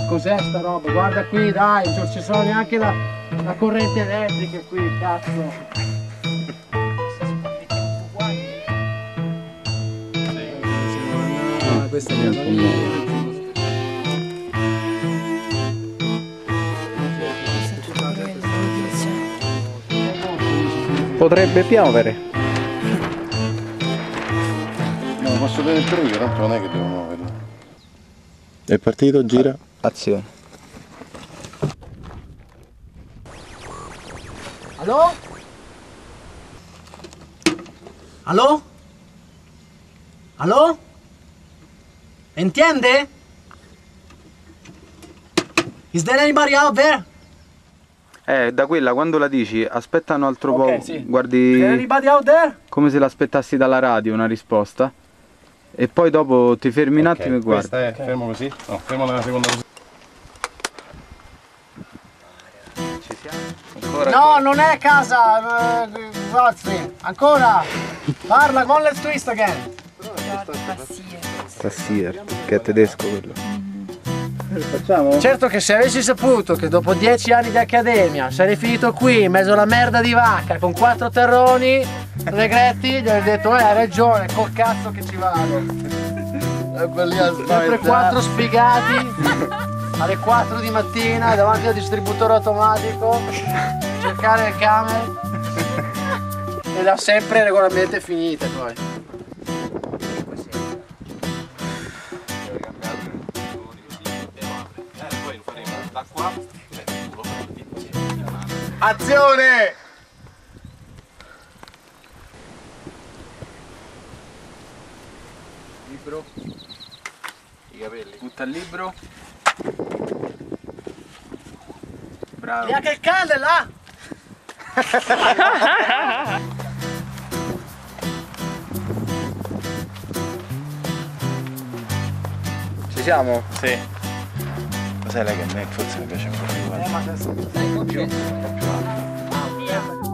cos'è sta roba? Guarda qui, dai, non ci sono neanche la corrente elettrica qui, cazzo. Questa è la Potrebbe piovere. No, posso vedere pure io, tanto non è che devo muoverlo. È partito, gira. Azione. Allo? Allo? Allo? Entiende? Is there anybody out there? Da quella quando la dici aspetta un altro Ok, po', sì. Is there guardi anybody out there? come se l'aspettassi dalla radio una risposta e poi dopo ti fermi un attimo e guardi. Questa è, fermo così? No, fermo nella seconda posizione. Ci siamo? Ancora? No, non è casa, Godfrey. Ancora. Parla, come let's twist again. Tassier, che è tedesco quello. Facciamo? Certo che se avessi saputo che dopo 10 anni di accademia sarei finito qui in mezzo alla merda di vacca con 4 terroni, regretti, gli avrei detto hai ragione, col cazzo che ci vado. Mentre 4 sfigati alle 4 di mattina davanti al distributore automatico cercare le camere e le ha sempre regolarmente finite poi. Azione! Libro. I capelli. Butta il libro. Bravo. E anche il cane là! Ci siamo? Sì. Cos'è lei che a me forse mi piace un po' più? Ma sei un po' più alto.